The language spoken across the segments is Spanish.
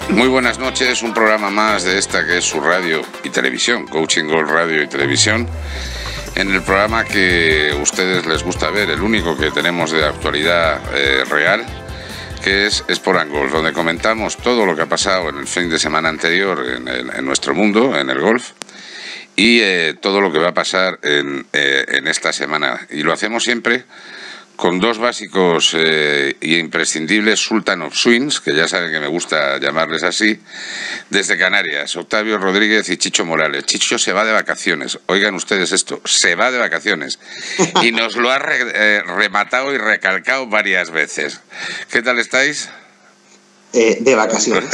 Muy buenas noches, un programa más de esta que es su radio y televisión, Coaching Golf Radio y Televisión. En el programa que a ustedes les gusta ver, el único que tenemos de actualidad real, que es Sport & Golf, donde comentamos todo lo que ha pasado en el fin de semana anterior en nuestro mundo, en el golf, y todo lo que va a pasar en esta semana. Y lo hacemos siempre con dos básicos y imprescindibles Sultan of Swings, que ya saben que me gusta llamarles así, desde Canarias, Octavio Rodríguez y Chicho Morales. Chicho se va de vacaciones, oigan ustedes esto, se va de vacaciones, y nos lo ha rematado y recalcado varias veces. ¿Qué tal estáis? De vacaciones.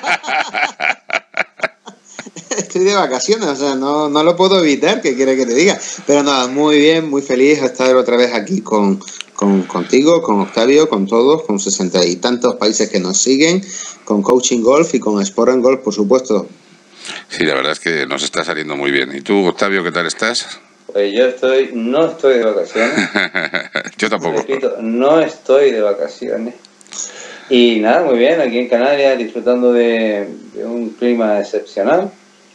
Estoy de vacaciones, o sea, no lo puedo evitar, ¿qué quiere que te diga? Pero nada, muy bien, muy feliz de estar otra vez aquí contigo, con Octavio, con todos, con 60 y tantos países que nos siguen, con Coaching Golf y con Sport & Golf, por supuesto. Sí, la verdad es que nos está saliendo muy bien. ¿Y tú, Octavio, qué tal estás? Pues yo no estoy de vacaciones. Yo tampoco. Repito, no estoy de vacaciones. Y nada, muy bien, aquí en Canarias, disfrutando de un clima excepcional.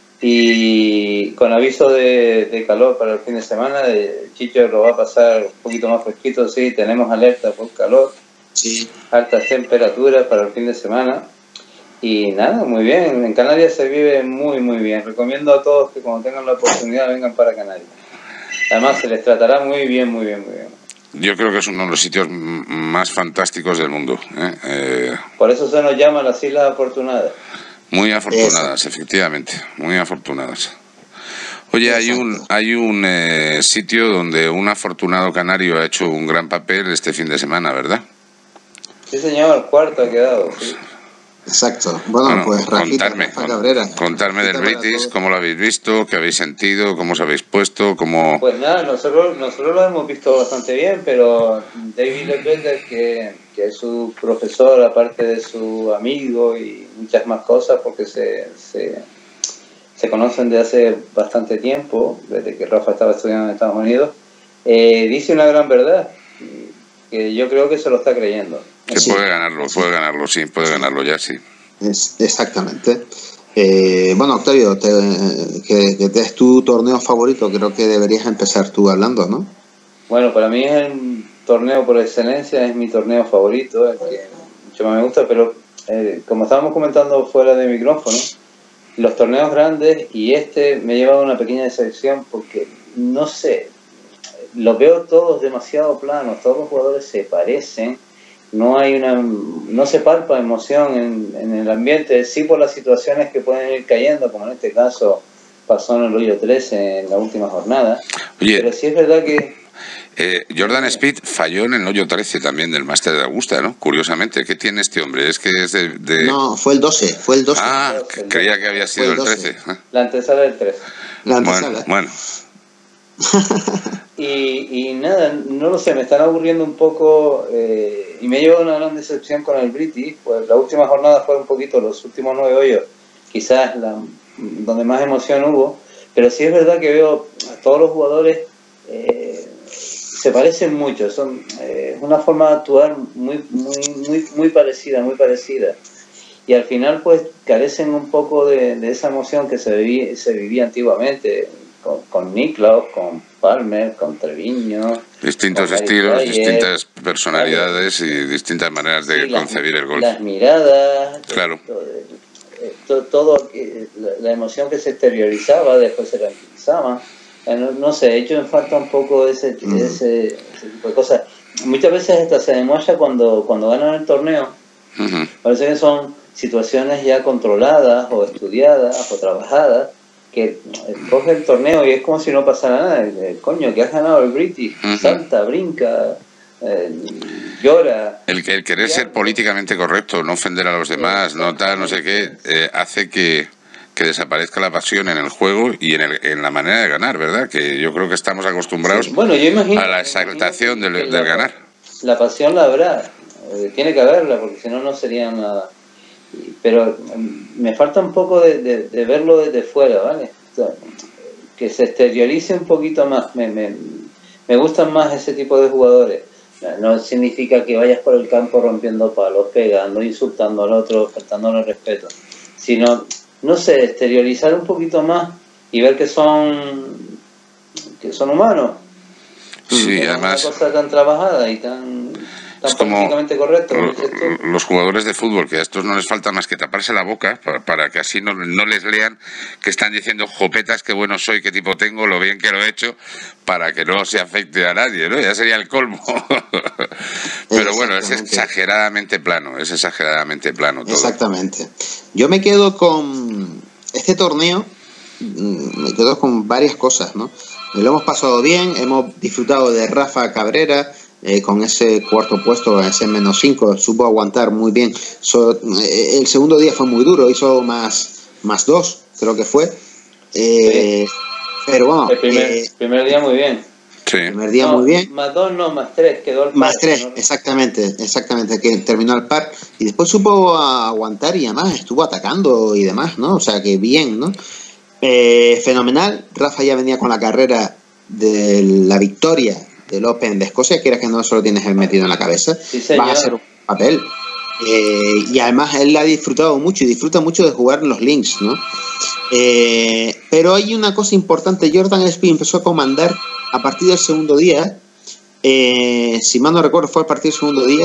Y con aviso de calor para el fin de semana, Chicho lo va a pasar un poquito más fresquito, sí, tenemos alerta por calor, sí, altas temperaturas para el fin de semana. Y nada, muy bien, en Canarias se vive muy muy bien. Recomiendo a todos que cuando tengan la oportunidad vengan para Canarias. Además se les tratará muy bien, muy bien, muy bien. Yo creo que es uno de los sitios más fantásticos del mundo. Por eso se nos llama las Islas Afortunadas. Muy afortunadas, efectivamente, muy afortunadas. Oye, hay un sitio donde un afortunado canario ha hecho un gran papel este fin de semana, ¿verdad? Sí, señor, cuarto ha quedado. Sí. Exacto. Bueno, pues Rafa Cabrera. Contarme del British, cómo lo habéis visto, qué habéis sentido, cómo os habéis puesto, cómo... Pues nada, nosotros lo hemos visto bastante bien, pero David Ledbetter, que es su profesor, aparte de su amigo y muchas más cosas, porque se conocen de hace bastante tiempo, desde que Rafa estaba estudiando en Estados Unidos, dice una gran verdad, que yo creo que se lo está creyendo. Que sí. puede ganarlo ya, sí. Exactamente. Bueno, Octavio, que es tu torneo favorito, creo que deberías empezar tú hablando, ¿no? Bueno, para mí es el torneo por excelencia, es mi torneo favorito, el que mucho más me gusta, pero como estábamos comentando fuera de micrófono, los torneos grandes y me lleva a una pequeña decepción porque, no sé, los veo todos demasiado planos, todos los jugadores se parecen, no se palpa emoción en el ambiente, sí por las situaciones que pueden ir cayendo, como en este caso pasó en el hoyo 13 en la última jornada. Oye, pero sí es verdad que Jordan Speed falló en el hoyo 13 también del Máster de Augusta, ¿no? Curiosamente, ¿qué tiene este hombre? Es que es de... No, fue el 12. Ah, creía que había sido el 13. La antesala del 13. Bueno. Y nada, no lo sé, me están aburriendo un poco y me lleva una gran decepción con el British, pues la última jornada fue un poquito, los últimos 9 hoyos, quizás donde más emoción hubo, pero sí es verdad que veo a todos los jugadores se parecen mucho, son una forma de actuar muy parecida, y al final pues carecen un poco de esa emoción que se vivía antiguamente con Nicklaus, con Palmer, con Treviño, distintos con estilos, Player, distintas personalidades y distintas maneras de concebir el golf, las miradas, claro, todo la emoción que se exteriorizaba después se tranquilizaba. No sé, he hecho en falta un poco ese tipo de cosas. Muchas veces hasta se demuestra cuando ganan el torneo. Parece que son situaciones ya controladas o estudiadas o trabajadas, que coge el torneo y es como si no pasara nada. Coño, que has ganado el British, salta, brinca, llora. El querer ser políticamente correcto, no ofender a los demás, no tal, no sé qué, hace que desaparezca la pasión en el juego y en la manera de ganar, ¿verdad? Que yo creo que estamos acostumbrados a la exaltación del ganar. La pasión la habrá, tiene que haberla, porque si no, no sería nada. Pero me falta un poco de verlo desde fuera, ¿vale? O sea, que se exteriorice un poquito más. Me gustan más ese tipo de jugadores. No significa que vayas por el campo rompiendo palos, pegando, insultando al otro, faltándole respeto. sino, no sé, exteriorizar un poquito más y ver que son humanos. Sí, No además... una cosa tan trabajada y tan políticamente correcto. Los jugadores de fútbol, que a estos no les falta más que taparse la boca para que así no les lean que están diciendo jopetas, qué bueno soy, qué tipo tengo, lo bien que lo he hecho, para que no se afecte a nadie, ¿no? Ya sería el colmo. Pero bueno, es exageradamente plano todo. Exactamente. Yo me quedo con este torneo, me quedo con varias cosas, ¿no? Lo hemos pasado bien, hemos disfrutado de Rafa Cabrera, con ese cuarto puesto, ese -5, supo aguantar muy bien. El segundo día fue muy duro, hizo más 2, creo que fue. Sí. Pero bueno. El primer día muy bien. Sí. El primer día muy bien. Más 2 no, más 3, quedó al par. Más 3, ¿no? exactamente, que terminó al par. Y después supo aguantar y además estuvo atacando y demás, ¿no? O sea que bien, ¿no? Fenomenal. Rafa ya venía con la carrera de la victoria del Open de Escocia, quieras que no, eso lo tienes metido en la cabeza. Sí, vas a hacer un papel. Y además él ha disfrutado mucho y disfruta mucho de jugar en los links, ¿no? Pero hay una cosa importante. Jordan Spieth empezó a comandar a partir del segundo día. Si mal no recuerdo, fue a partir del segundo día.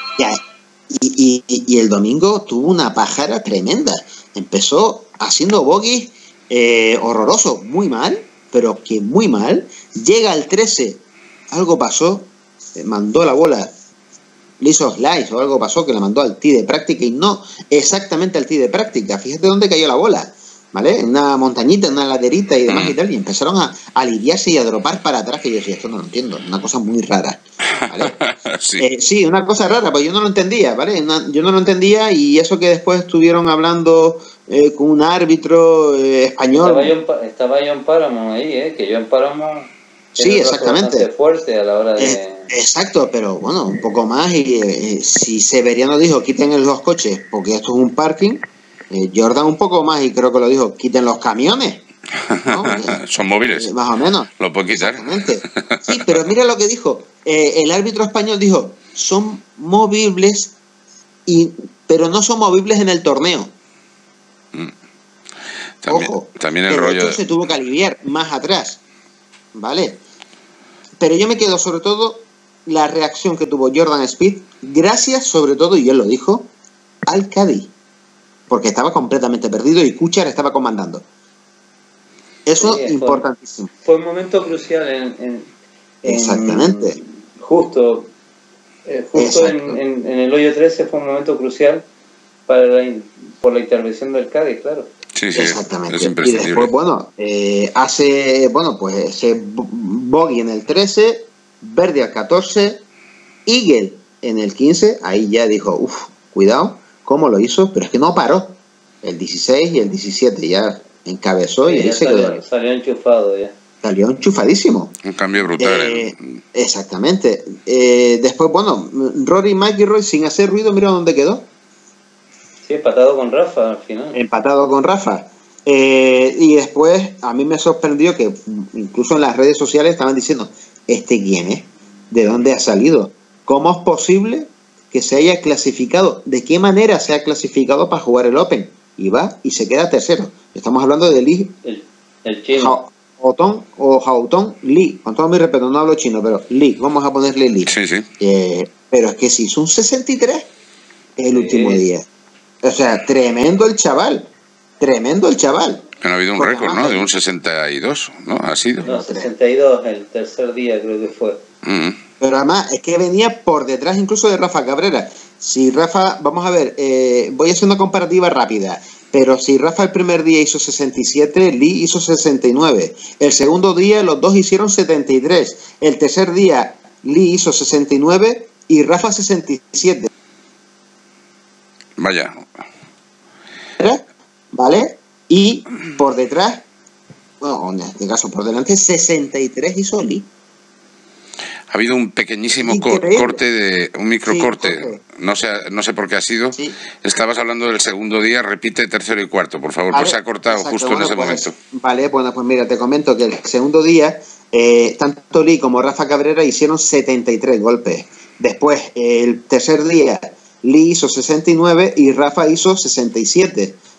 Y el domingo tuvo una pájara tremenda. Empezó haciendo bogies horroroso, muy mal, pero que muy mal. Llega al 13, algo pasó, mandó la bola, le hizo slice o algo pasó que la mandó al tee de práctica y no exactamente al tee de práctica. Fíjate dónde cayó la bola, ¿vale? En una montañita, en una laderita y demás y tal, y empezaron a aliviarse y a dropar para atrás, que yo decía, esto no lo entiendo, una cosa muy rara, ¿vale? Sí, una cosa rara, pues yo no lo entendía, ¿vale? Yo no lo entendía, y eso que después estuvieron hablando con un árbitro español. Estaba John Paramount ahí, que John Paramount sí, exactamente, bastante fuerte a la hora de... Exacto, pero bueno, un poco más, y si Severiano dijo quiten los coches porque esto es un parking, Jordan un poco más, y creo que lo dijo, quiten los camiones, ¿no? Son móviles, más o menos lo puedo quitar. Exactamente. Sí, pero mira lo que dijo el árbitro español, dijo, son movibles, pero no son movibles en el torneo. Ojo, también el pero rollo se tuvo que aliviar más atrás, ¿vale? Pero yo me quedo sobre todo la reacción que tuvo Jordan Spieth, gracias sobre todo, y él lo dijo, al Cádiz, porque estaba completamente perdido y Kuchar estaba comandando. Eso es importantísimo. Fue un momento crucial exactamente. Justo en el hoyo 13 fue un momento crucial por la intervención del Cádiz, claro. Sí, exactamente. Es imprescindible. Y después, hace ese bogey en el 13, verde al 14, eagle en el 15, ahí ya dijo, cuidado, ¿cómo lo hizo? Pero es que no paró. El 16 y el 17 ya encabezó, y ahí se quedó. Salió enchufado ya. Salió enchufadísimo. Un cambio brutal. Exactamente. Después, Rory McIlroy sin hacer ruido, mira dónde quedó. Sí, empatado con Rafa al final. Empatado con Rafa. Y después a mí me sorprendió que incluso en las redes sociales estaban diciendo, ¿este quién es? ¿De dónde ha salido? ¿Cómo es posible que se haya clasificado? ¿De qué manera se ha clasificado para jugar el Open? Y va y se queda tercero. Estamos hablando de Lee. El chino. Houghton Lee. Con todo mi respeto, no hablo chino, pero Lee. Vamos a ponerle Lee. Sí. Pero es que se hizo un 63 el último día. O sea, tremendo el chaval. Pero ha habido un récord, ¿no? De un 62, ¿no? Ha sido. No, 62 el tercer día creo que fue. Pero además es que venía por detrás incluso de Rafa Cabrera. Si Rafa, vamos a ver, voy a hacer una comparativa rápida, pero si Rafa el primer día hizo 67, Lee hizo 69. El segundo día los dos hicieron 73. El tercer día Lee hizo 69 y Rafa 67. Vaya. ¿Vale? Y por detrás, en este caso por delante, 63 hizo Lee. Ha habido un pequeñísimo corte, un microcorte. No sé por qué ha sido. Sí. Estabas hablando del segundo día, repite tercero y cuarto, por favor. Pues se ha cortado justo en ese momento. Vale, pues mira, te comento que el segundo día, tanto Lee como Rafa Cabrera hicieron 73 golpes. Después, el tercer día, Lee hizo 69 y Rafa hizo 67.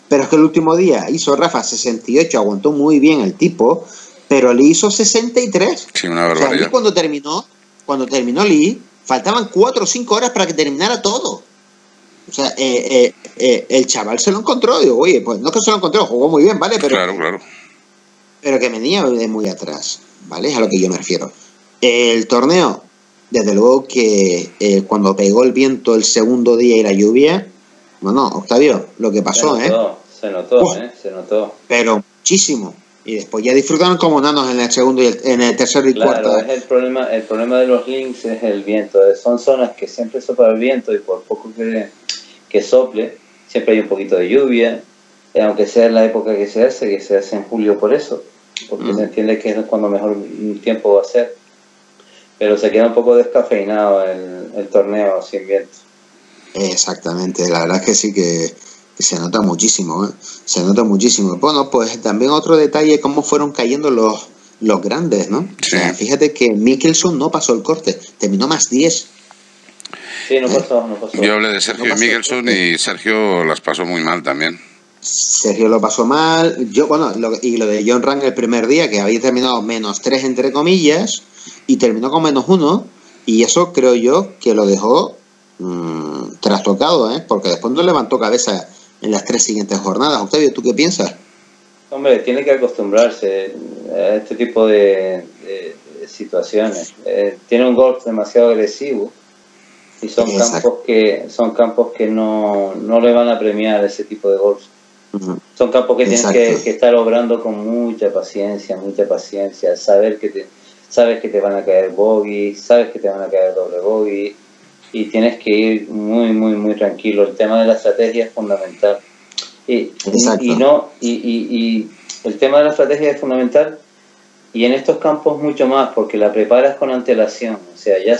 Pero es que el último día hizo Rafa 68, aguantó muy bien el tipo, pero Lee hizo 63. Sí, una barbaridad. O sea, Lee cuando terminó Lee, faltaban 4 o 5 horas para que terminara todo. O sea, el chaval se lo encontró. Digo, oye, pues no es que se lo encontró, jugó muy bien, ¿vale? Pero, claro. Pero que venía de muy atrás, ¿vale? Es a lo que yo me refiero. El torneo, desde luego que cuando pegó el viento el segundo día y la lluvia, bueno, Octavio, lo que pasó, se notó. Pero muchísimo. Y después ya disfrutaron como nanos en el segundo y en el tercero y cuarto. Claro, es el problema de los links es el viento. Son zonas que siempre sopla el viento y por poco que sople, siempre hay un poquito de lluvia, aunque sea en la época que se hace en julio por eso, porque se entiende que es cuando mejor tiempo va a ser. Pero se queda un poco descafeinado el torneo sin viento. Exactamente, la verdad es que sí que se nota muchísimo, se nota muchísimo. Bueno, pues también otro detalle, cómo fueron cayendo los grandes, ¿no? Sí. O sea, fíjate que Mickelson no pasó el corte, terminó más 10. Sí, no pasó. Yo hablé de Sergio y Mickelson y Sergio las pasó muy mal también. Sergio lo pasó mal. Y lo de John Ram el primer día, que había terminado -3 entre comillas, y terminó con -1, y eso creo yo que lo dejó trastocado, porque después no levantó cabeza en las 3 siguientes jornadas. Octavio, ¿tú qué piensas? Hombre, tiene que acostumbrarse a este tipo de situaciones. Tiene un golf demasiado agresivo y son campos que no le van a premiar ese tipo de golf. Son campos que tienes que estar obrando con mucha paciencia, sabes que te van a caer bogey, sabes que te van a caer doble bogey, y tienes que ir muy tranquilo. El tema de la estrategia es fundamental. Y el tema de la estrategia es fundamental, y en estos campos mucho más, porque la preparas con antelación. O sea, ya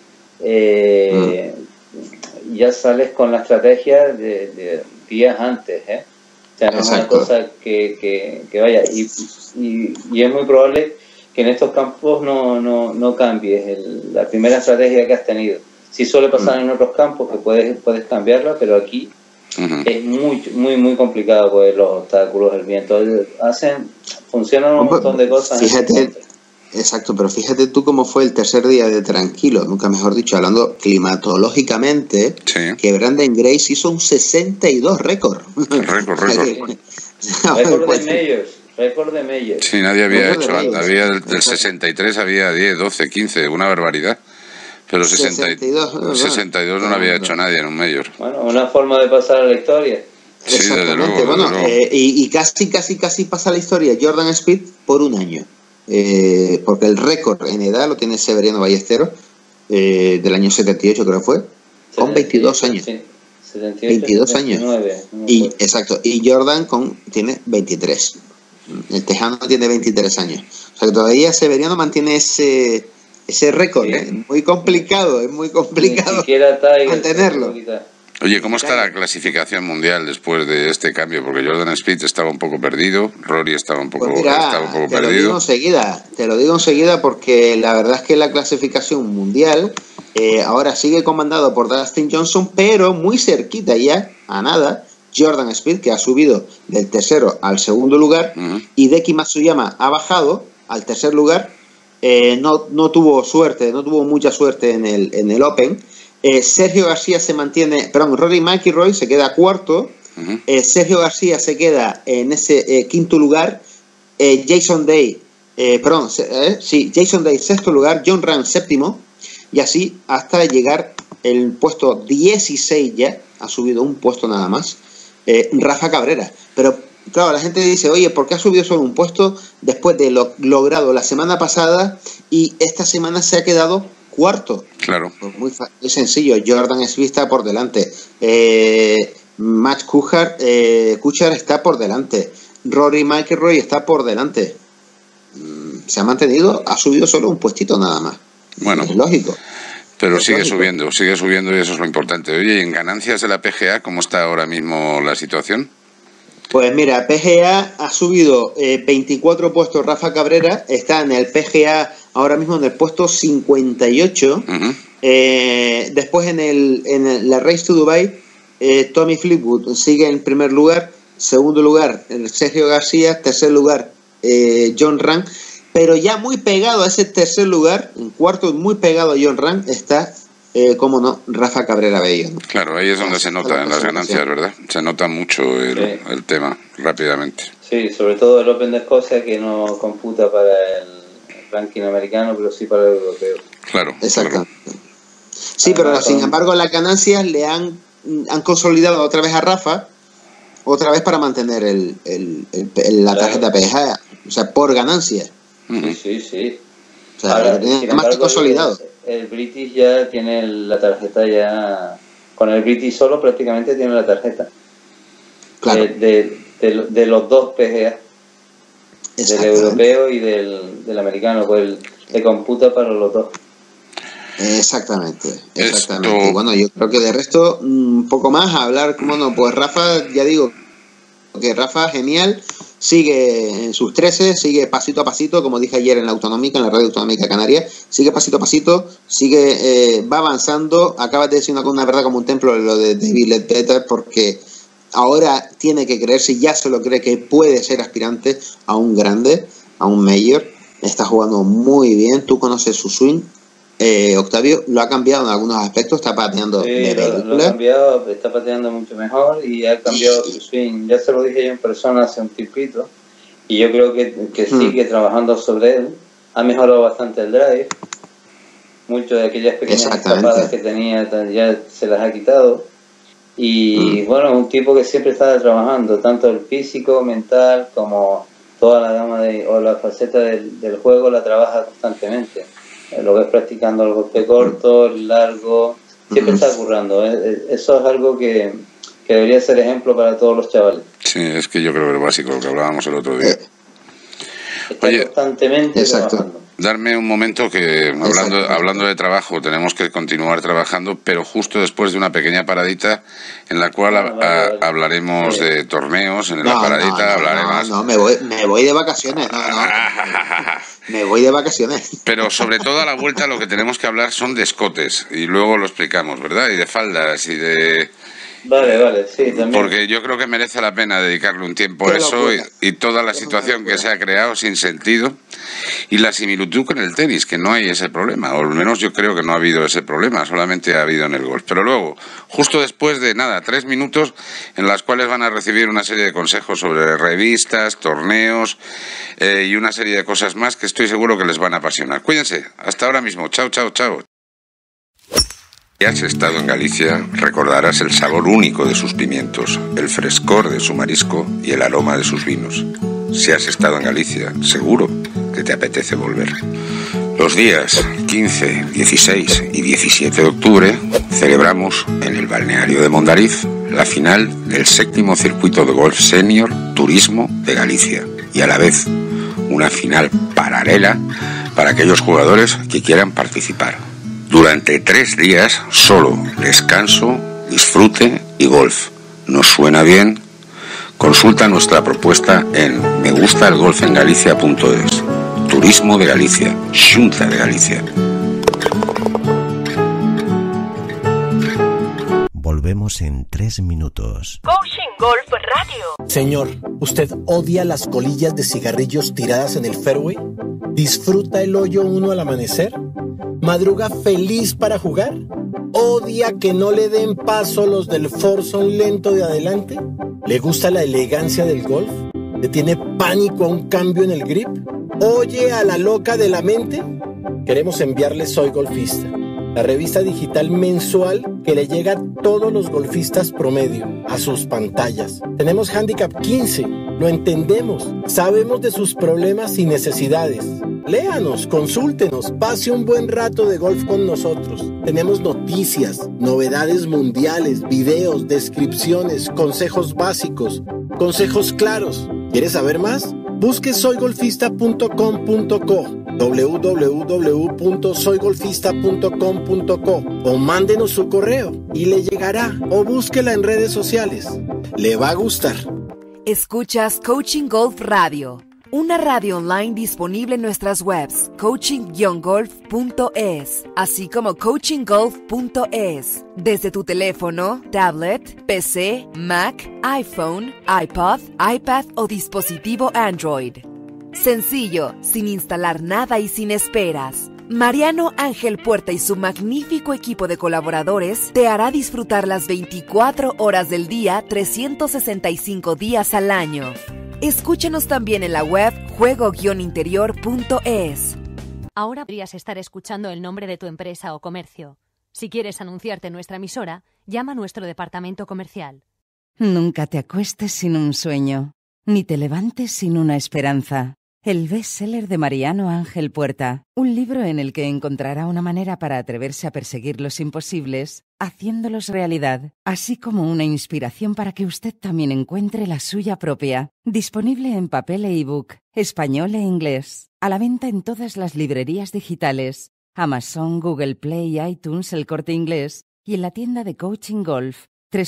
sales con la estrategia de días antes, O sea, no es una cosa que vaya, y es muy probable que en estos campos no cambies la primera estrategia que has tenido. Sí suele pasar en otros campos que puedes cambiarla, pero aquí es muy complicado, pues los obstáculos, el viento, funcionan un montón de cosas. Fíjate, exacto, pero fíjate tú cómo fue el tercer día de tranquilo, nunca mejor dicho, hablando climatológicamente, que Branden Grace hizo un 62 récord. Récord de Meyers. Sí, nadie había hecho, había del 63 había 10, 12, 15, una barbaridad. Pero 62 no lo había hecho nadie en un mayor. Bueno, una forma de pasar a la historia. Sí, exactamente. Desde luego. Y casi pasa la historia Jordan Spieth por un año. Porque el récord en edad lo tiene Severiano Ballesteros, del año 78 creo que fue, con 22 años. Sí, 78, 22 años. Exacto. Y Jordan tiene 23. El tejano tiene 23 años. O sea que todavía Severiano mantiene ese récord, es muy complicado mantenerlo. Oye, ¿cómo está la clasificación mundial después de este cambio? Porque Jordan Spieth estaba un poco perdido, Rory estaba un poco perdido. Te lo digo enseguida porque la verdad es que la clasificación mundial ahora sigue comandado por Dustin Johnson, pero muy cerquita ya, a nada, Jordan Spieth, que ha subido del tercero al segundo lugar, y Hideki Matsuyama ha bajado al tercer lugar. No tuvo mucha suerte en el Open. Sergio García Rory McIlroy se queda cuarto. Sergio García se queda en ese quinto lugar. Jason Day sexto lugar, John Ram séptimo, y así hasta llegar el puesto 16, ya ha subido un puesto nada más, Rafa Cabrera. Pero claro, la gente dice, oye, ¿por qué ha subido solo un puesto después de lo logrado la semana pasada y esta semana se ha quedado cuarto? Claro. Pues muy sencillo, Jordan Spieth está por delante, Matt Kuchar está por delante, Rory McIlroy está por delante. Se ha mantenido, ha subido solo un puestito nada más. Bueno, es lógico. Pero sigue subiendo y eso es lo importante. Oye, ¿y en ganancias de la PGA cómo está ahora mismo la situación? Pues mira, PGA ha subido 24 puestos. Rafa Cabrera está en el PGA ahora mismo en el puesto 58. Después en la Race to Dubai, Tommy Fleetwood sigue en primer lugar segundo lugar Sergio García, tercer lugar John Ram, pero ya muy pegado a ese tercer lugar, en cuarto, muy pegado a John Ram, está, cómo no, Rafa Cabrera Bello, ¿no? Claro, ahí es donde se nota en las ganancias, ¿verdad? Se nota mucho el tema, rápidamente. Sí, sobre todo el Open de Escocia, que no computa para el ranking americano, pero sí para el europeo. Claro. Exactamente. Sí, pero sin embargo las ganancias le han consolidado otra vez a Rafa, otra vez para mantener la tarjeta PGA, o sea, por ganancias. Sí. O sea, ahora, más que consolidado. El British ya tiene la tarjeta ya... Con el British solo prácticamente tiene la tarjeta. Claro. De los dos PGA. Del europeo y del americano. Pues le computa para los dos. Exactamente. Y bueno, yo creo que de resto, un poco más a hablar, como no, pues Rafa, ya digo, que Rafa, genial, sigue en sus 13, sigue pasito a pasito, como dije ayer en la Autonómica, en la Radio Autonómica Canaria, sigue pasito a pasito, va avanzando. Acabas de decir una verdad como un templo, lo de David Ledbetter, porque ahora tiene que creerse, ya se lo cree, que puede ser aspirante a un grande, a un mayor. Está jugando muy bien, tú conoces su swing. Octavio lo ha cambiado en algunos aspectos, está pateando de película. Lo ha cambiado, está pateando mucho mejor y ha cambiado su swing. Ya se lo dije yo en persona hace un tiempito y yo creo que sigue trabajando sobre él. Ha mejorado bastante el drive. Muchas de aquellas pequeñas escapadas que tenía ya se las ha quitado. Y bueno, un tipo que siempre está trabajando, tanto el físico, mental, como toda la gama o la faceta del juego la trabaja constantemente. Lo ves practicando el golpe corto, el largo, siempre está currando. Eso es algo que debería ser ejemplo para todos los chavales. Sí, es que yo creo que es básico, lo que hablábamos el otro día. Está constantemente trabajando. Darme un momento que, hablando de trabajo, tenemos que continuar trabajando, pero justo después de una pequeña paradita en la cual hablaremos de torneos. En la paradita hablaremos... No, me voy de vacaciones. Me voy de vacaciones. Pero sobre todo a la vuelta lo que tenemos que hablar son de escotes, y luego lo explicamos, ¿verdad? Y de faldas y de... Vale, sí, también. Porque yo creo que merece la pena dedicarle un tiempo a eso y toda la situación que se ha creado sin sentido y la similitud con el tenis, que no hay ese problema, o al menos yo creo que no ha habido ese problema, solamente ha habido en el golf. Pero luego, justo después de 3 minutos en las cuales van a recibir una serie de consejos sobre revistas, torneos y una serie de cosas más que estoy seguro que les van a apasionar. Cuídense, hasta ahora mismo, chao. Si has estado en Galicia, recordarás el sabor único de sus pimientos, el frescor de su marisco y el aroma de sus vinos. Si has estado en Galicia, seguro que te apetece volver. Los días 15, 16 y 17 de octubre celebramos en el balneario de Mondariz la final del 7º circuito de golf senior Turismo de Galicia y a la vez una final paralela para aquellos jugadores que quieran participar. Durante 3 días, solo descanso, disfrute y golf. ¿Nos suena bien? Consulta nuestra propuesta en megustalgolfengalicia.es. Turismo de Galicia, Xunta de Galicia. Volvemos en 3 minutos. Coaching Golf Radio. Señor, ¿usted odia las colillas de cigarrillos tiradas en el fairway? ¿Disfruta el hoyo 1 al amanecer? ¿Madruga feliz para jugar? ¿Odia que no le den paso los del foursome lento de adelante? ¿Le gusta la elegancia del golf? ¿Le tiene pánico a un cambio en el grip? ¿Oye a la loca de la mente? Queremos enviarle Soy Golfista, la revista digital mensual que le llega a todos los golfistas promedio, a sus pantallas. Tenemos Handicap 15, lo entendemos, sabemos de sus problemas y necesidades. Léanos, consúltenos, pase un buen rato de golf con nosotros. Tenemos noticias, novedades mundiales, videos, descripciones, consejos básicos, consejos claros. ¿Quieres saber más? Busque soygolfista.com.co, www.soygolfista.com.co o mándenos su correo y le llegará, o búsquela en redes sociales. Le va a gustar. Escuchas Coaching Golf Radio. Una radio online disponible en nuestras webs coaching-golf.es, así como coachinggolf.es. Desde tu teléfono, tablet, PC, Mac, iPhone, iPod, iPad o dispositivo Android. Sencillo, sin instalar nada y sin esperas. Mariano Ángel Puerta y su magnífico equipo de colaboradores te hará disfrutar las 24 horas del día, 365 días al año. Escúchanos también en la web juego-interior.es. Ahora podrías estar escuchando el nombre de tu empresa o comercio. Si quieres anunciarte en nuestra emisora, llama a nuestro departamento comercial. Nunca te acuestes sin un sueño, ni te levantes sin una esperanza. El bestseller de Mariano Ángel Puerta, un libro en el que encontrará una manera para atreverse a perseguir los imposibles, haciéndolos realidad, así como una inspiración para que usted también encuentre la suya propia. Disponible en papel e ebook, español e inglés. A la venta en todas las librerías digitales, Amazon, Google Play, iTunes, El Corte Inglés y en la tienda de Coaching Golf,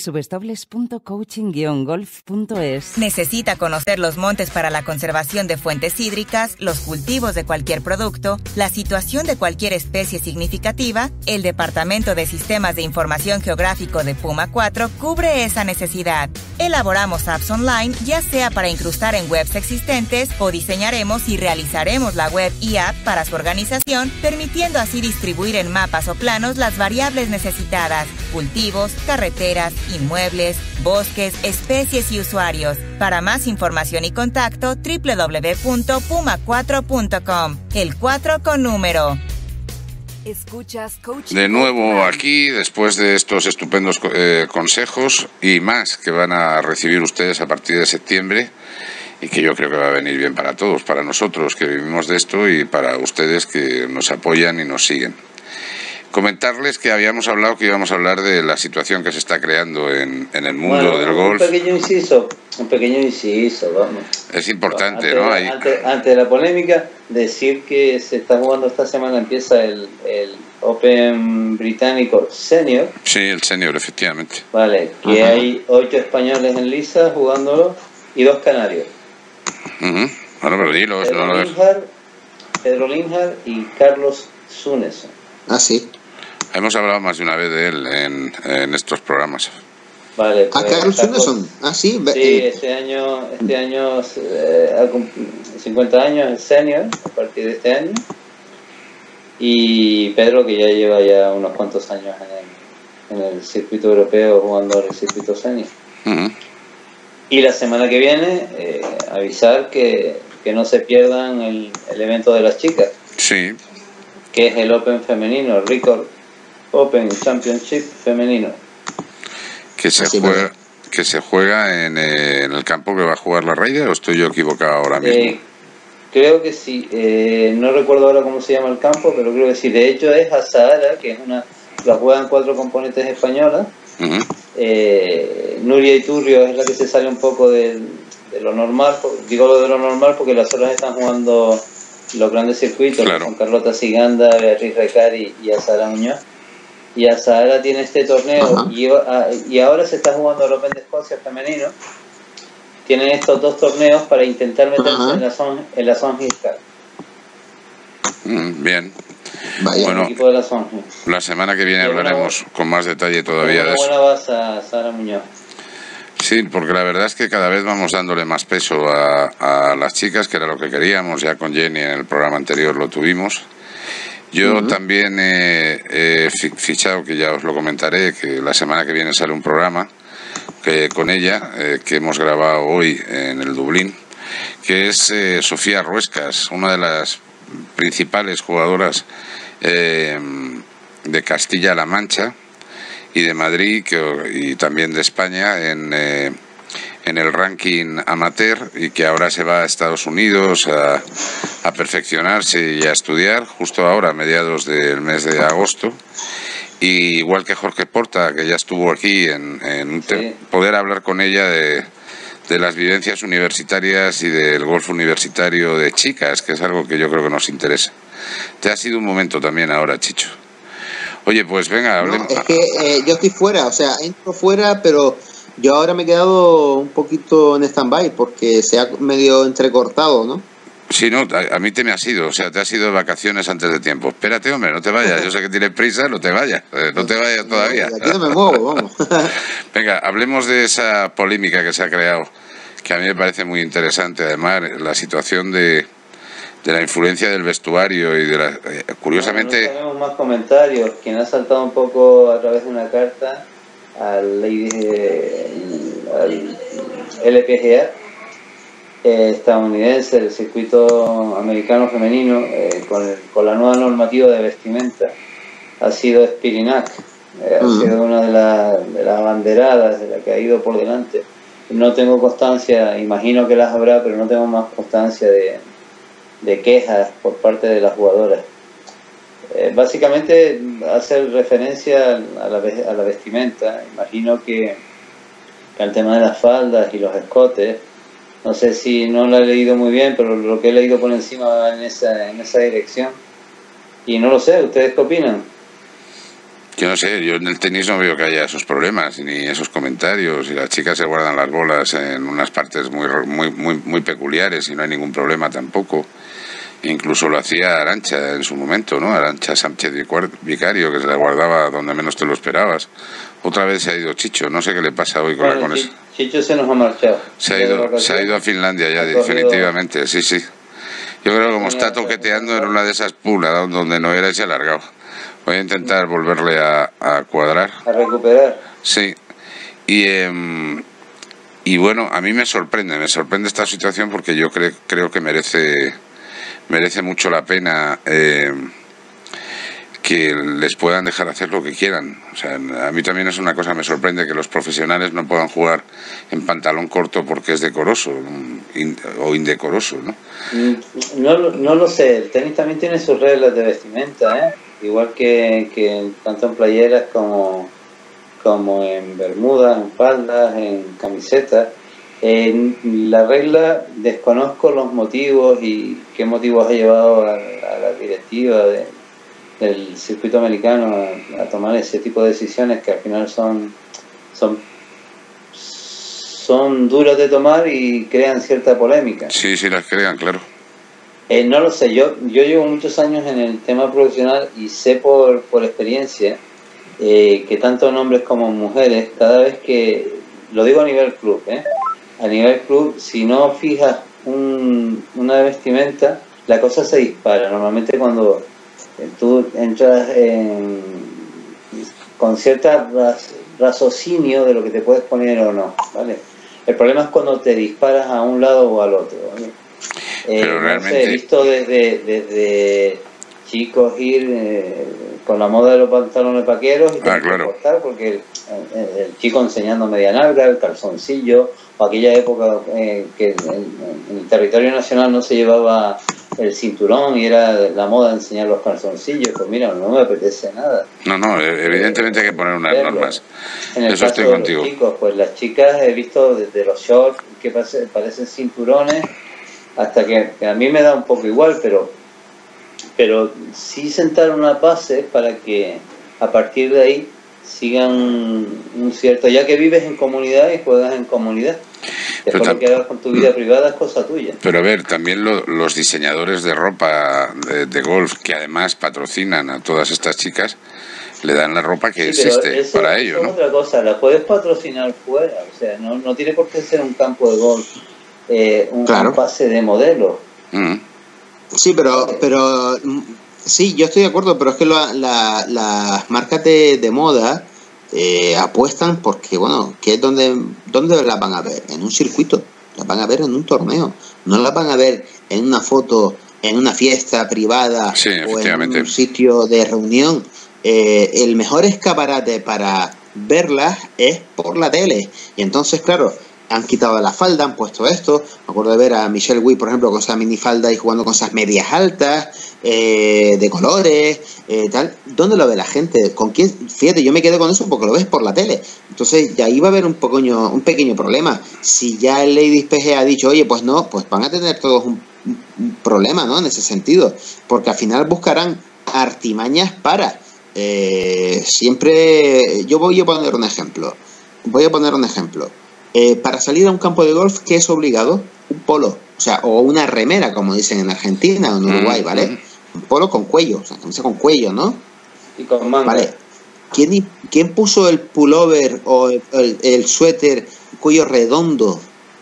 www.coaching-golf.es. ¿Necesita conocer los montes para la conservación de fuentes hídricas, los cultivos de cualquier producto, la situación de cualquier especie significativa? El Departamento de Sistemas de Información Geográfico de Puma 4 cubre esa necesidad. Elaboramos apps online, ya sea para incrustar en webs existentes o diseñaremos y realizaremos la web y app para su organización, permitiendo así distribuir en mapas o planos las variables necesitadas: cultivos, carreteras, inmuebles, bosques, especies y usuarios. Para más información y contacto, www.puma4.com. El 4 con número. Escuchas Coaching De nuevo aquí, después de estos estupendos consejos y más que van a recibir ustedes a partir de septiembre, y que yo creo que va a venir bien para todos, para nosotros que vivimos de esto y para ustedes que nos apoyan y nos siguen. Comentarles que habíamos hablado que íbamos a hablar de la situación que se está creando en el mundo del golf. Un pequeño inciso, vamos. Es importante, antes, ¿no? Antes de la polémica, decir que se está jugando esta semana, empieza el Open británico Senior. Sí, el Senior, efectivamente. Vale, que hay 8 españoles en liza jugándolo y 2 canarios. Bueno, pero dilos. Pedro Linhart y Carlos Súnez. Ah, sí. Hemos hablado más de una vez de él en estos programas. Vale. Pues, Carlos Sunderson. Ah, sí. Sí, este año 50 años el senior, a partir de este año. Y Pedro, que ya lleva ya unos cuantos años en el circuito europeo jugando el circuito senior. Y la semana que viene, avisar que no se pierdan el evento de las chicas. Sí. Que es el Open femenino, el Record Open Championship femenino. Que se juega en el campo que va a jugar la Ryder, ¿o estoy yo equivocado ahora mismo? Creo que sí. No recuerdo ahora cómo se llama el campo, pero creo que sí. De hecho es Azahara, que es la juegan 4 componentes españolas. Nuria Iturrio es la que se sale un poco de lo normal. Digo lo de lo normal porque las otras están jugando los grandes circuitos, claro, con Carlota Ciganda, Beatriz Recari y Azahara Muñoz. Y Azahara tiene este torneo y ahora se está jugando el Open de Escocia femenino. Tienen estos 2 torneos para intentar meterse en la Son Hill Cup. Bien. Vaya. Bueno, equipo de la semana que viene hablaremos con más detalle todavía de eso. Buena base a Azahara Muñoz. Sí, porque la verdad es que cada vez vamos dándole más peso a las chicas, que era lo que queríamos. Ya con Jenny en el programa anterior lo tuvimos. Yo también he fichado, que ya os lo comentaré, que la semana que viene sale un programa con ella, que hemos grabado hoy en el Dublín, que es Sofía Ruescas, una de las principales jugadoras de Castilla-La Mancha y de Madrid y también de España en el ranking amateur, y que ahora se va a Estados Unidos a perfeccionarse y a estudiar justo ahora a mediados del mes de agosto. Y igual que Jorge Porta, que ya estuvo aquí poder hablar con ella de las vivencias universitarias y del golf universitario de chicas, que es algo que yo creo que nos interesa. Te ha sido un momento también ahora, Chicho. Oye, pues venga, hablemos. Es que yo estoy fuera, o sea, entro fuera, pero yo ahora me he quedado un poquito en stand-by porque se ha medio entrecortado, ¿no? Sí, no, a mí te me has ido, o sea, te has ido de vacaciones antes de tiempo. Espérate, hombre, no te vayas, yo sé que tienes prisa, no te vayas todavía. Aquí no me muevo, vamos. Venga, hablemos de esa polémica que se ha creado, que a mí me parece muy interesante, además, la situación de la influencia del vestuario y de la... curiosamente... No tenemos más comentarios. Quien ha saltado un poco a través de una carta al LPGA estadounidense, el circuito americano femenino, con la nueva normativa de vestimenta, ha sido Spirinac, ha sido una de las abanderadas, de la que ha ido por delante. No tengo constancia, imagino que las habrá, pero no tengo más constancia de quejas por parte de las jugadoras. Básicamente hace referencia a la vestimenta. Imagino que al tema de las faldas y los escotes, no sé si no lo he leído muy bien, pero lo que he leído por encima va en esa dirección. Y no lo sé, ¿ustedes qué opinan? Yo no sé, yo en el tenis no veo que haya esos problemas ni esos comentarios, y las chicas se guardan las bolas en unas partes muy peculiares y no hay ningún problema tampoco. Incluso lo hacía Arantxa en su momento, ¿no? Arantxa Sánchez Vicario, que se la guardaba donde menos te lo esperabas. Otra vez se ha ido Chicho, no sé qué le pasa hoy con la conexión. Chicho se nos ha marchado. Se ha ido a Finlandia ya, definitivamente, sí. Yo creo que como está toqueteando en una de esas pulas donde no era, y se ha alargado. Voy a intentar volverle a cuadrar. A recuperar. Sí. Y bueno, a mí me sorprende esta situación, porque yo creo que merece mucho la pena que les puedan dejar hacer lo que quieran. O sea, a mí también es una cosa, me sorprende que los profesionales no puedan jugar en pantalón corto porque es decoroso o indecoroso, ¿no? No lo sé, el tenis también tiene sus reglas de vestimenta, igual que tanto en playeras como en bermudas, en faldas, en camisetas. La regla, desconozco los motivos y qué motivos ha llevado a la directiva del circuito americano a tomar ese tipo de decisiones, que al final son duras de tomar y crean cierta polémica. Sí, las crean, claro. No lo sé, yo llevo muchos años en el tema profesional y sé por experiencia que tanto hombres como mujeres, cada vez que, lo digo a nivel club, a nivel club, si no fijas una vestimenta, la cosa se dispara. Normalmente cuando tú entras con cierta raciocinio de lo que te puedes poner o no, ¿vale? El problema es cuando te disparas a un lado o al otro, ¿vale? Pero realmente... he visto desde chicos ir con la moda de los pantalones vaqueros y claro. cortar, porque el chico enseñando media nalga, el calzoncillo, o aquella época que en el territorio nacional no se llevaba el cinturón y era la moda enseñar los calzoncillos. Pues mira, no me apetece nada. No, evidentemente hay que poner unas normas. En el Eso caso estoy de contigo. Los chicos, pues las chicas he visto desde los shorts que parecen cinturones hasta que a mí me da un poco igual, pero sí sentar una base para que a partir de ahí sigan un cierto, ya que vives en comunidad y juegas en comunidad. Después lo que hagas con tu vida privada es cosa tuya. Pero a ver, también los diseñadores de ropa de golf, que además patrocinan a todas estas chicas, le dan la ropa que existe para ello, ¿no? Es otra cosa, la puedes patrocinar fuera, o sea, no tiene por qué ser un campo de golf, un pase de modelo. Sí, pero sí, yo estoy de acuerdo, pero es que las marcas de moda apuestan porque, bueno, que es donde las van a ver, en un circuito, las van a ver en un torneo, no las van a ver en una foto, en una fiesta privada o en un sitio de reunión. El mejor escaparate para verlas es por la tele, y entonces, claro, han quitado la falda, han puesto esto. Me acuerdo de ver a Michelle Wie, por ejemplo, con esa minifalda y jugando con esas medias altas, de colores, tal. ¿Dónde lo ve la gente? ¿Con quién? Fíjate, yo me quedo con eso porque lo ves por la tele. Entonces, ya ahí va a haber un pequeño problema. Si ya el Ladies PGA ha dicho, oye, pues no, pues van a tener todos un problema, ¿no? En ese sentido. Porque al final buscarán artimañas para... siempre... Yo voy a poner un ejemplo. Para salir a un campo de golf, ¿qué es obligado? Un polo. o sea, o una remera, como dicen en Argentina o en Uruguay, ¿vale? Un polo con cuello, o sea, camisa con cuello, ¿no? Y con manga. Vale. ¿Quién puso el pullover o el suéter cuello redondo?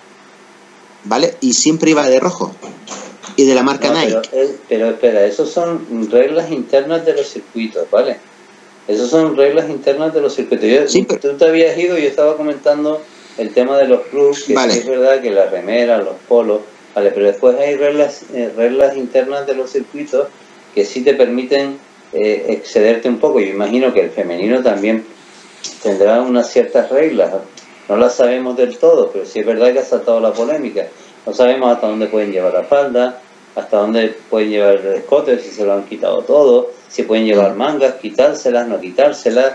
¿Vale? Y siempre iba de rojo. Y de la marca Nike. Pero espera, esos son reglas internas de los circuitos, ¿vale? Esos son reglas internas de los circuitos. Tú te habías ido y yo estaba comentando el tema de los clubs, que vale. Sí es verdad que las remeras, los polos, vale, pero después hay reglas internas de los circuitos que sí te permiten excederte un poco. Yo imagino que el femenino también tendrá unas ciertas reglas, no las sabemos del todo, pero sí es verdad que ha saltado la polémica. No sabemos hasta dónde pueden llevar la falda, hasta dónde pueden llevar el escote, si se lo han quitado todo, si pueden llevar mangas, quitárselas, no quitárselas.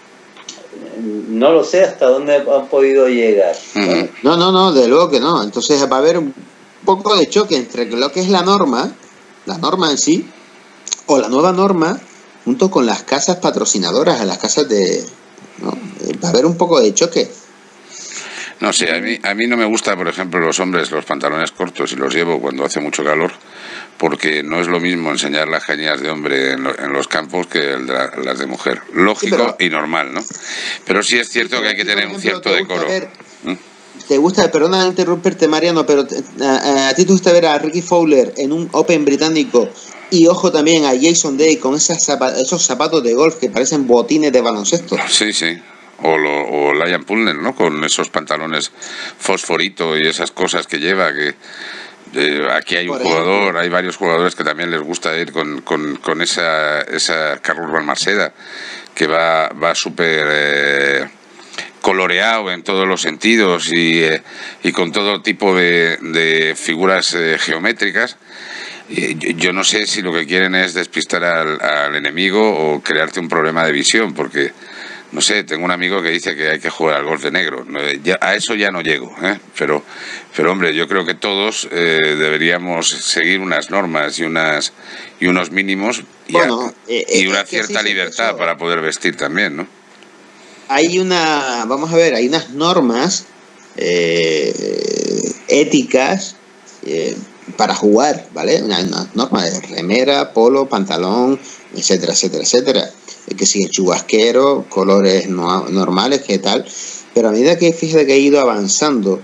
No lo sé hasta dónde han podido llegar. No, de luego que no. Entonces va a haber un poco de choque entre lo que es la norma en sí, o la nueva norma, junto con las casas patrocinadoras, a las casas de... ¿no? Va a haber un poco de choque. No sé, a mí no me gusta, por ejemplo, los hombres, los pantalones cortos, y los llevo cuando hace mucho calor, porque no es lo mismo enseñar las cañas de hombre en los campos que las de mujer. Lógico y normal, ¿no? Pero sí es cierto que hay que tener un cierto decoro. Te gusta, perdona interrumpirte, Mariano, pero a ti te gusta ver a Ricky Fowler en un Open británico, y ojo también a Jason Day con esos zapatos de golf que parecen botines de baloncesto. Sí. O Liam Pulner, ¿no? Con esos pantalones fosforito y esas cosas que lleva, que aquí hay un jugador, hay varios jugadores que también les gusta ir con esa Carlos Balmaceda, que va súper coloreado en todos los sentidos y con todo tipo de figuras geométricas. Yo no sé si lo que quieren es despistar al enemigo o crearte un problema de visión, porque no sé, tengo un amigo que dice que hay que jugar al golf de negro. A eso ya no llego, pero hombre, yo creo que todos deberíamos seguir unas normas y unos mínimos y una cierta libertad para poder vestir también, ¿no? Hay hay unas normas éticas para jugar, ¿vale? Una norma de remera, polo, pantalón, etcétera, etcétera, etcétera. Que si el chubasquero, colores normales, qué tal, pero a medida que fíjate que ha ido avanzando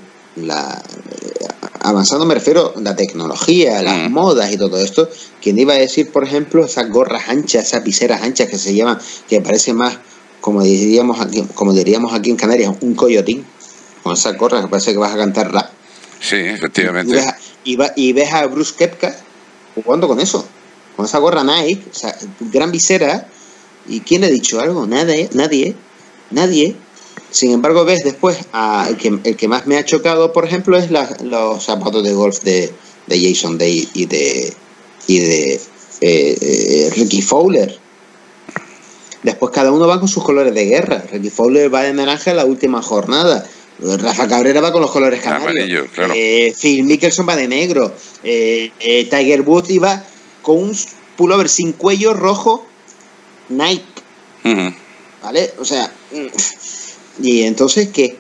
me refiero a la tecnología, las modas y todo esto, quien iba a decir, por ejemplo, esas gorras anchas, esas viseras anchas que se llaman, que parece más, como diríamos aquí en Canarias, un coyotín, con esas gorras que parece que vas a cantar rap. Sí, efectivamente. Y ves a Bruce Koepka jugando con eso, con esa gorra Nike, o sea, gran visera. ¿Y quién le ha dicho algo? Nadie. Sin embargo, ves después el que más me ha chocado, por ejemplo, es los zapatos de golf de Jason Day y de Ricky Fowler. Después cada uno va con sus colores de guerra. Ricky Fowler va de naranja en la última jornada. Rafa Cabrera va con los colores canarios. Amarillo, claro. Phil Mickelson va de negro. Tiger Woods iba con un pullover sin cuello rojo Nike. ¿Vale? O sea, y entonces ¿qué?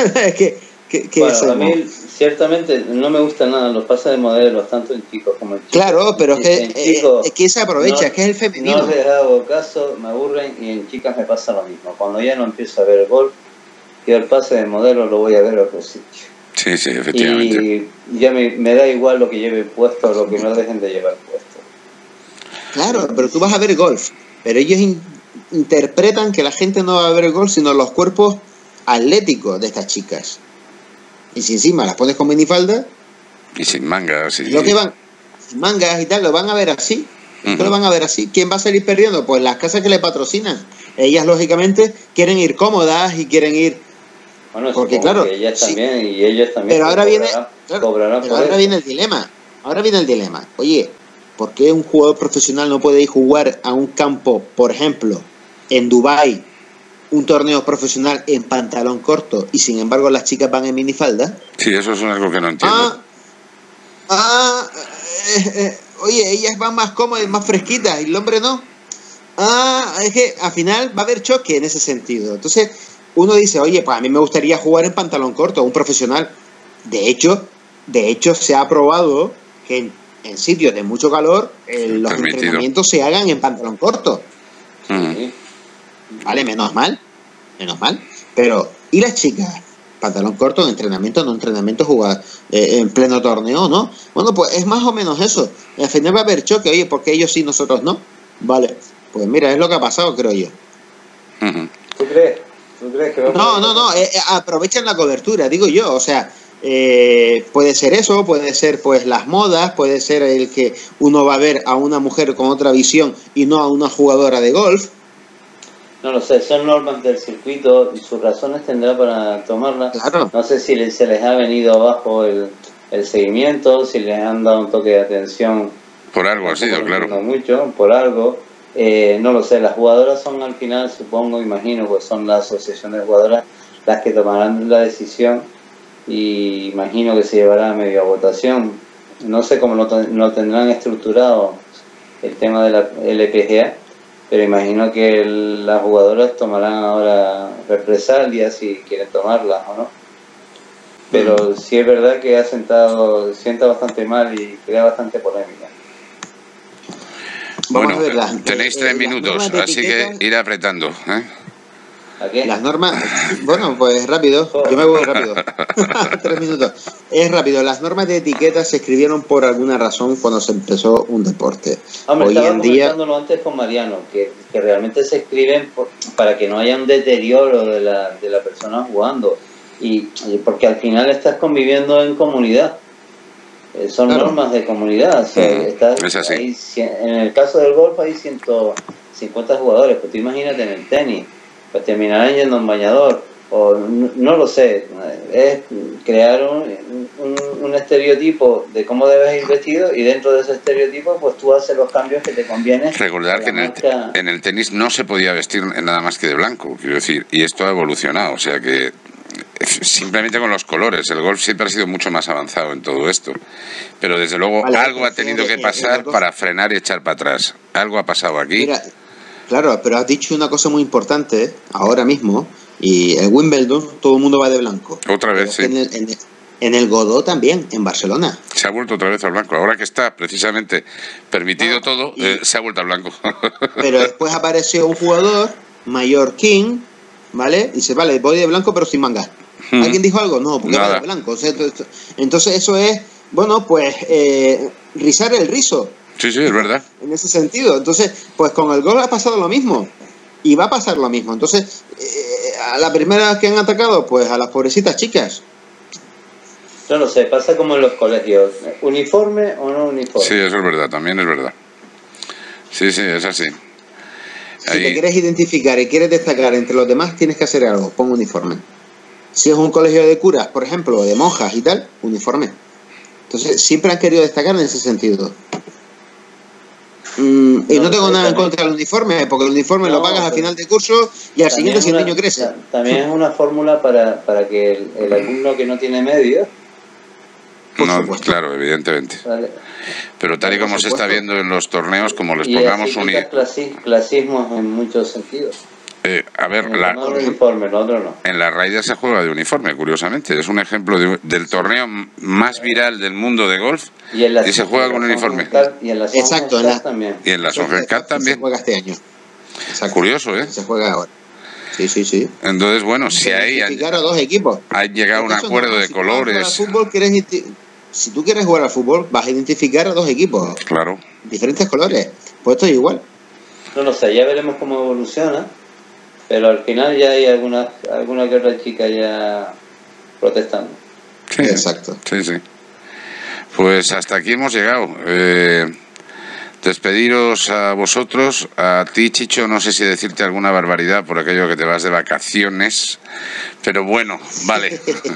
¿Qué bueno, a mí ciertamente no me gustan nada los pases de modelos, tanto en chicos como en chicos. Claro, pero es que se aprovecha, es que es el femenino. No les hago caso, me aburren, y en chicas me pasa lo mismo. Cuando ya no empiezo a ver el golf, yo el pase de modelo lo voy a ver a otro sitio. Sí, efectivamente. Y ya me da igual lo que lleven puesto o lo que no dejen de llevar puesto. Claro, pero tú vas a ver golf, pero ellos interpretan que la gente no va a ver el golf, sino los cuerpos atléticos de estas chicas. Y si encima las pones con minifalda y sin mangas lo que van sin mangas y tal, lo van a ver así. Lo van a ver así. ¿Quién va a salir perdiendo? Pues las casas que le patrocinan. Ellas lógicamente quieren ir cómodas y quieren ir, bueno, porque claro, que ellas también, y ellos también, pero ahora viene el dilema. Oye, ¿por qué un jugador profesional no puede ir a jugar a un campo, por ejemplo, en Dubái, un torneo profesional en pantalón corto, y sin embargo las chicas van en minifalda? Sí, eso es algo que no entiendo. Oye, ellas van más cómodas, más fresquitas, y el hombre no. Es que al final va a haber choque en ese sentido. Entonces uno dice, oye, pues a mí me gustaría jugar en pantalón corto, un profesional. De hecho, De hecho, se ha probado que en sitios de mucho calor los entrenamientos se hagan en pantalón corto. Vale, menos mal. Pero, ¿y las chicas? Pantalón corto en entrenamiento, no entrenamiento, jugar en pleno torneo, ¿no? Bueno, pues es más o menos eso. Al final va a haber choque, oye, ¿por qué ellos sí, nosotros no? Vale, pues mira, es lo que ha pasado, creo yo. ¿Tú crees que no, aprovechan la cobertura, digo yo, o sea, puede ser eso, puede ser pues las modas, puede ser el que uno va a ver a una mujer con otra visión y no a una jugadora de golf. No lo sé, son normas del circuito y sus razones tendrá para tomarlas. Claro. No sé si se les ha venido abajo el seguimiento, si les han dado un toque de atención. Por algo ha sido, claro. No mucho, por algo. No lo sé, las jugadoras son al final, supongo, imagino, pues son la asociación de jugadoras las que tomarán la decisión y imagino que se llevará a medio a votación. No sé cómo lo tendrán estructurado el tema de la LPGA. Pero imagino que las jugadoras tomarán ahora represalias si quieren tomarlas o no. Pero sí es verdad que sienta bastante mal y crea bastante polémica. Bueno, tenéis 3 minutos, así que ir apretando. ¿A qué? Las normas, bueno, pues rápido, yo me voy rápido. 3 minutos. Es rápido, las normas de etiqueta se escribieron por alguna razón cuando se empezó un deporte. Hombre, hoy en día, comentándolo antes con Mariano, que realmente se escriben para que no haya un deterioro de la persona jugando. Y porque al final estás conviviendo en comunidad. Son normas de comunidad. O sea, es así. Ahí, en el caso del golf hay 150 jugadores, pues tú imagínate en el tenis. Pues terminarán yendo en bañador, o no lo sé, es crear un estereotipo de cómo debes ir vestido y dentro de ese estereotipo pues tú haces los cambios que te conviene. Recordar que en el tenis no se podía vestir nada más que de blanco, quiero decir, y esto ha evolucionado, o sea que simplemente con los colores, el golf siempre ha sido mucho más avanzado en todo esto, pero desde luego algo ha tenido que pasar para frenar y echar para atrás, algo ha pasado aquí. Mira, claro, pero has dicho una cosa muy importante ahora mismo, y en Wimbledon todo el mundo va de blanco. Otra vez, sí. En el Godó también, en Barcelona. Se ha vuelto otra vez al blanco. Ahora que está precisamente permitido todo, se ha vuelto al blanco. Pero después apareció un jugador, mallorquín, ¿vale? Y dice, vale, voy de blanco pero sin manga. ¿Alguien dijo algo? No, porque va de blanco. O sea, entonces eso es, bueno, pues rizar el rizo. Sí, es verdad. En ese sentido. Entonces, pues con el gol ha pasado lo mismo. Y va a pasar lo mismo. Entonces, a la primera que han atacado, pues a las pobrecitas chicas. No lo sé, pasa como en los colegios. ¿Uniforme o no uniforme? Sí, eso es verdad, también es verdad. Sí, es así. Si te quieres identificar y quieres destacar entre los demás, tienes que hacer algo. Pon uniforme. Si es un colegio de curas, por ejemplo, de monjas y tal, uniforme. Entonces, siempre han querido destacar en ese sentido. Y no tengo nada en contra del uniforme, porque el uniforme lo pagas al final de curso y al siguiente si el niño crece. También es una fórmula para que el alumno que no tiene medios. No, claro, evidentemente. Vale. Pero tal y como se está viendo en los torneos, como les pongamos clasismos en muchos sentidos. A ver, uniforme, el otro no. En la Ryder se juega de uniforme, curiosamente. Es un ejemplo del torneo más viral del mundo de golf y se juega con uniforme. Y en la también. Y en la Soccer Cup también. Se juega este año. Exacto. Curioso, ¿eh? Se juega ahora. Sí. Entonces, bueno, si ahí a dos equipos. Ha llegado a un acuerdo de colores. Si tú quieres jugar al fútbol, vas a identificar a dos equipos. Claro. Diferentes colores. Pues esto es igual. No lo sé, ya veremos cómo evoluciona. Pero al final ya hay alguna que otra chica ya protestando. Sí, exacto. Sí. Pues hasta aquí hemos llegado. Despediros a vosotros, a ti, Chicho, no sé si decirte alguna barbaridad por aquello que te vas de vacaciones, pero bueno, vale.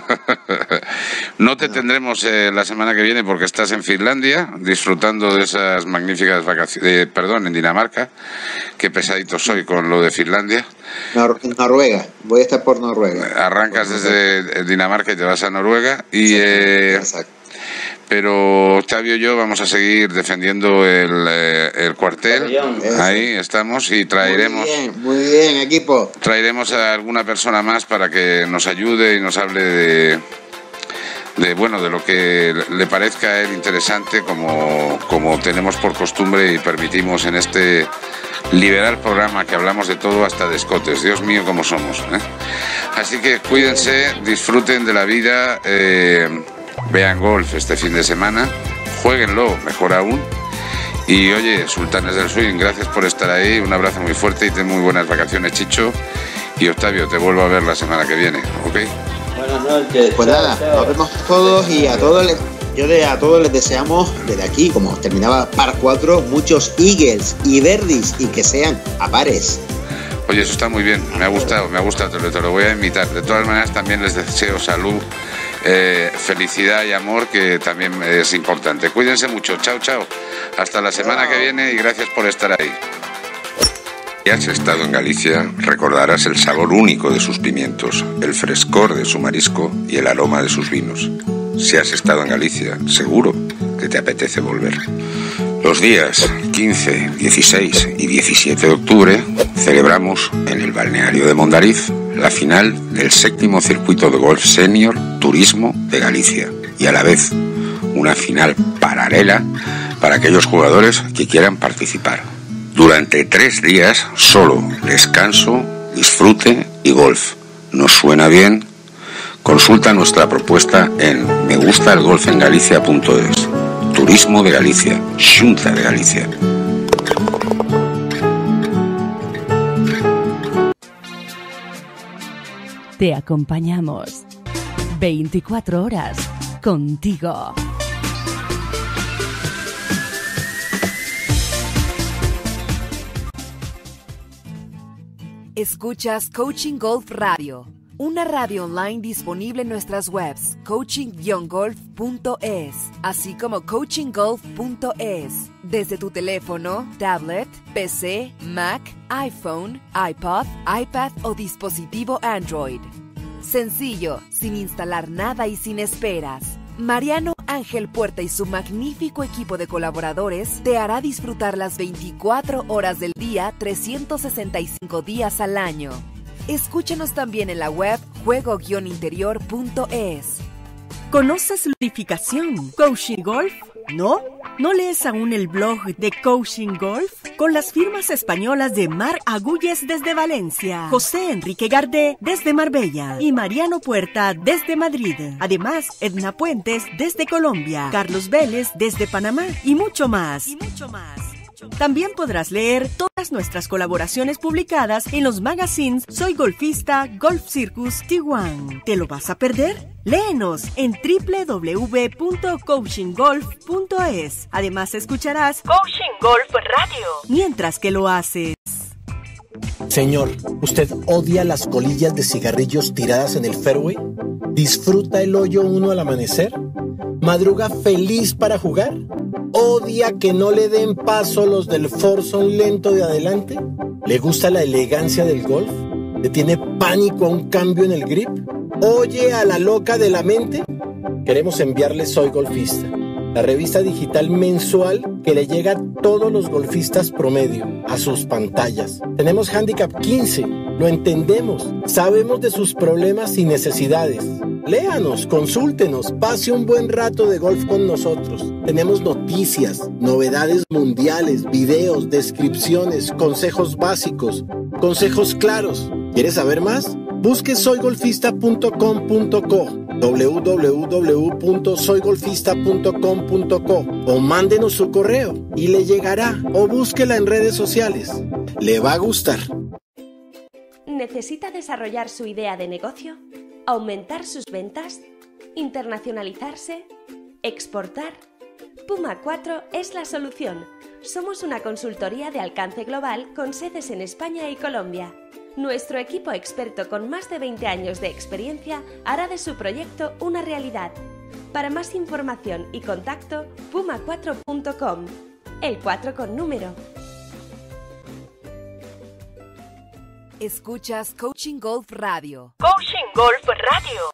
No te tendremos la semana que viene porque estás en Finlandia, disfrutando de esas magníficas vacaciones, en Dinamarca. Qué pesadito soy con lo de Finlandia. Noruega, voy a estar por Noruega. Arrancas desde Dinamarca y te vas a Noruega y... Exacto. Pero Octavio y yo vamos a seguir defendiendo el cuartel. Ahí estamos y traeremos... Muy bien, equipo. Traeremos a alguna persona más para que nos ayude y nos hable de lo que le parezca a él interesante, como tenemos por costumbre y permitimos en este liberal programa que hablamos de todo hasta de escotes. Dios mío, cómo somos, ¿eh? Así que cuídense, disfruten de la vida, vean golf este fin de semana, juéguenlo, mejor aún. Y oye, Sultanes del Swing, gracias por estar ahí, un abrazo muy fuerte y ten muy buenas vacaciones, Chicho. Y Octavio, te vuelvo a ver la semana que viene, ¿ok? Buenas noches. Pues nada, nos vemos todos y a todos les deseamos desde aquí, como terminaba par 4, muchos eagles y birdies y que sean a pares. Oye, eso está muy bien, me ha gustado, te lo voy a invitar. De todas maneras, también les deseo salud, felicidad y amor, que también es importante. Cuídense mucho, chao, chao. Hasta la semana que viene y gracias por estar ahí. Si has estado en Galicia, recordarás el sabor único de sus pimientos, el frescor de su marisco y el aroma de sus vinos. Si has estado en Galicia, seguro que te apetece volver. Los días 15, 16 y 17 de octubre celebramos en el balneario de Mondariz la final del 7º circuito de golf senior Turismo de Galicia y a la vez una final paralela para aquellos jugadores que quieran participar. Durante 3 días solo descanso, disfrute y golf. ¿Nos suena bien? Consulta nuestra propuesta en megustalgolfengalicia.es. Turismo de Galicia, Xunta de Galicia. Te acompañamos 24 horas contigo. Escuchas Coaching Golf Radio, una radio online disponible en nuestras webs coaching-golf.es, así como coachinggolf.es, desde tu teléfono, tablet, PC, Mac, iPhone, iPod, iPad o dispositivo Android. Sencillo, sin instalar nada y sin esperas. Mariano Ángel Puerta y su magnífico equipo de colaboradores te hará disfrutar las 24 horas del día, 365 días al año. Escúchanos también en la web juego-interior.es. ¿Conoces ludificación? ¿Coaching Golf? ¿No? ¿No lees aún el blog de Coaching Golf? Con las firmas españolas de Mar Agulles desde Valencia, José Enrique Gardé desde Marbella y Mariano Puerta desde Madrid. Además, Edna Puentes desde Colombia, Carlos Vélez desde Panamá y mucho más. También podrás leer todas nuestras colaboraciones publicadas en los magazines Soy Golfista, Golf Circus, Tijuana. ¿Te lo vas a perder? Léenos en www.coachinggolf.es. Además escucharás Coaching Golf Radio mientras que lo haces. Señor, ¿usted odia las colillas de cigarrillos tiradas en el fairway? ¿Disfruta el hoyo 1 al amanecer? ¿Madruga feliz para jugar? ¿Odia que no le den paso los del foursome lento de adelante? ¿Le gusta la elegancia del golf? ¿Le tiene pánico a un cambio en el grip? ¿Oye a la loca de la mente? Queremos enviarle Soy Golfista, la revista digital mensual que le llega a todos los golfistas promedio, a sus pantallas. Tenemos Handicap 15, lo entendemos, sabemos de sus problemas y necesidades. Léanos, consúltenos, pase un buen rato de golf con nosotros. Tenemos noticias, novedades mundiales, videos, descripciones, consejos básicos, consejos claros. ¿Quieres saber más? Busque soygolfista.com.co, www.soygolfista.com.co o mándenos su correo y le llegará, o búsquela en redes sociales. Le va a gustar. ¿Necesita desarrollar su idea de negocio? ¿Aumentar sus ventas? ¿Internacionalizarse? ¿Exportar? Puma 4 es la solución. Somos una consultoría de alcance global con sedes en España y Colombia. Nuestro equipo experto con más de 20 años de experiencia hará de su proyecto una realidad. Para más información y contacto, puma4.com. El 4 con número. Escuchas Coaching Golf Radio. Coaching Golf Radio.